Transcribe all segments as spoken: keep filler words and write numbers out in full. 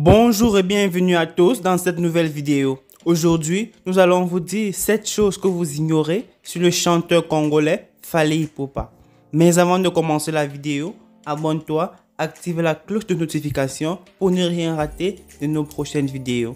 Bonjour et bienvenue à tous dans cette nouvelle vidéo. Aujourd'hui, nous allons vous dire sept choses que vous ignorez sur le chanteur congolais Fally Ipupa. Mais avant de commencer la vidéo, abonne-toi, active la cloche de notification pour ne rien rater de nos prochaines vidéos.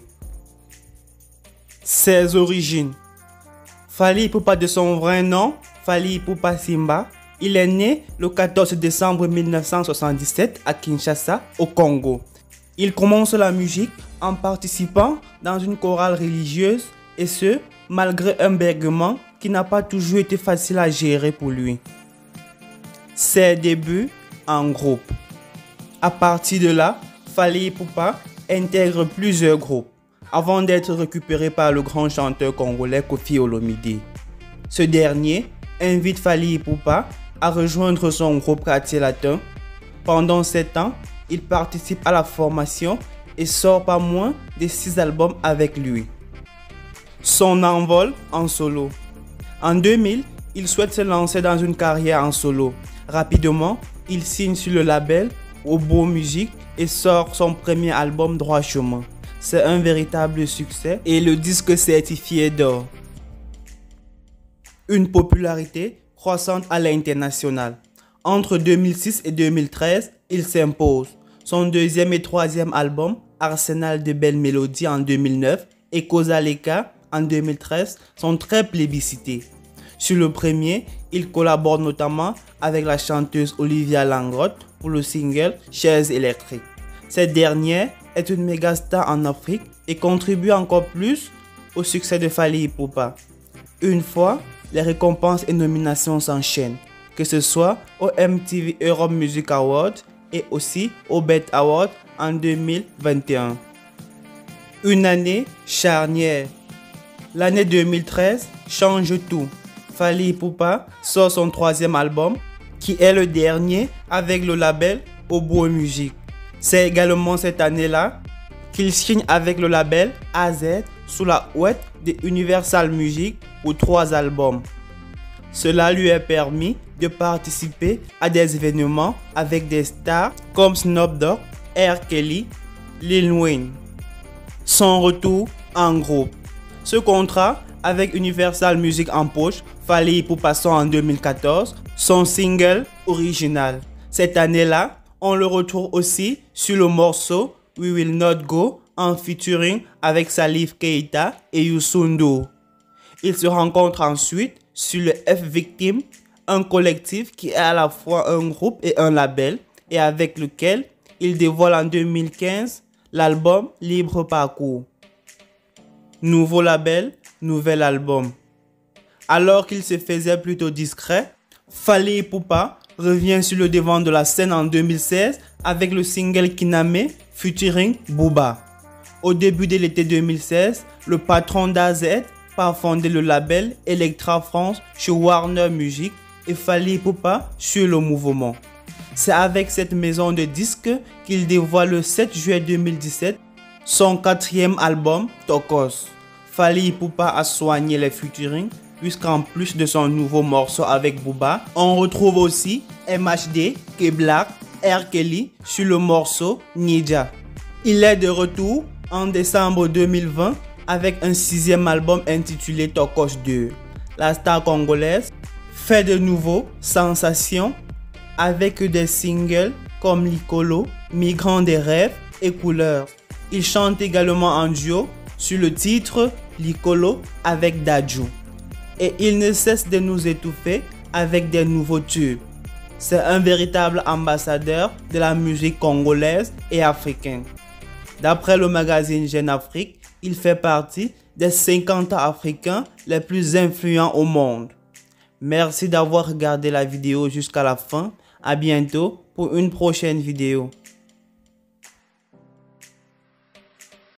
Ses origines. Fally Ipupa, de son vrai nom, Fally Ipupa Simba. Il est né le quatorze décembre mille neuf cent soixante-dix-sept à Kinshasa, au Congo. Il commence la musique en participant dans une chorale religieuse, et ce, malgré un bégaiement qui n'a pas toujours été facile à gérer pour lui. Ses débuts en groupe. À partir de là, Fally Ipupa intègre plusieurs groupes avant d'être récupéré par le grand chanteur congolais Koffi Olomide. Ce dernier invite Fally Ipupa à rejoindre son groupe Quartier Latin. Pendant sept ans, il participe à la formation et sort pas moins de six albums avec lui. Son envol en solo. En deux mille, il souhaite se lancer dans une carrière en solo. Rapidement, il signe sur le label Obo Music et sort son premier album Droit Chemin. C'est un véritable succès et le disque certifié d'or. Une popularité croissante à l'international. Entre deux mille six et deux mille treize, il s'impose. Son deuxième et troisième album, Arsenal de belles mélodies en deux mille neuf et Kozaleka en deux mille treize, sont très plébiscités. Sur le premier, il collabore notamment avec la chanteuse Olivia Langrotte pour le single Chaises électriques. Cette dernière est une méga star en Afrique et contribue encore plus au succès de Fally Ipupa. Une fois, les récompenses et nominations s'enchaînent, que ce soit au M T V Europe Music Awards et aussi au B E T Awards en deux mille vingt et un. Une année charnière. L'année deux mille treize change tout. Fally Ipupa sort son troisième album, qui est le dernier avec le label Obo Music. C'est également cette année-là qu'il signe avec le label A Z sous la houlette de Universal Music pour trois albums. Cela lui a permis de participer à des événements avec des stars comme Snoop Dogg, R. Kelly, Lil Wayne. Son retour en groupe. Ce contrat avec Universal Music en poche, Fally Ipupa sort en deux mille quatorze son single original. Cette année-là, on le retrouve aussi sur le morceau We Will Not Go en featuring avec Salif Keita et Youssou N'Dour. Ils se rencontrent ensuite sur le F-Victim, un collectif qui est à la fois un groupe et un label, et avec lequel il dévoile en deux mille quinze l'album Libre Parcours. Nouveau label, nouvel album. Alors qu'il se faisait plutôt discret, Fally Ipupa revient sur le devant de la scène en deux mille seize avec le single Kiname featuring Booba. Au début de l'été deux mille seize, le patron d'A Z part fonder le label Electra France chez Warner Music et Fally Ipupa sur le mouvement. C'est avec cette maison de disques qu'il dévoile le sept juillet deux mille dix-sept son quatrième album Tokos. Fally Ipupa a soigné les featuring puisqu'en plus de son nouveau morceau avec Booba, on retrouve aussi M H D, K-Black, R. Kelly sur le morceau Nidja. Il est de retour en décembre deux mille vingt avec un sixième album intitulé Tokos deux. La star congolaise fait de nouveau sensation avec des singles comme Likolo, Migrant des rêves et Couleurs. Il chante également en duo sur le titre Likolo avec Dadju. Et il ne cesse de nous étouffer avec des nouveaux tubes. C'est un véritable ambassadeur de la musique congolaise et africaine. D'après le magazine Jeune Afrique, il fait partie des cinquante Africains les plus influents au monde. Merci d'avoir regardé la vidéo jusqu'à la fin. À bientôt pour une prochaine vidéo.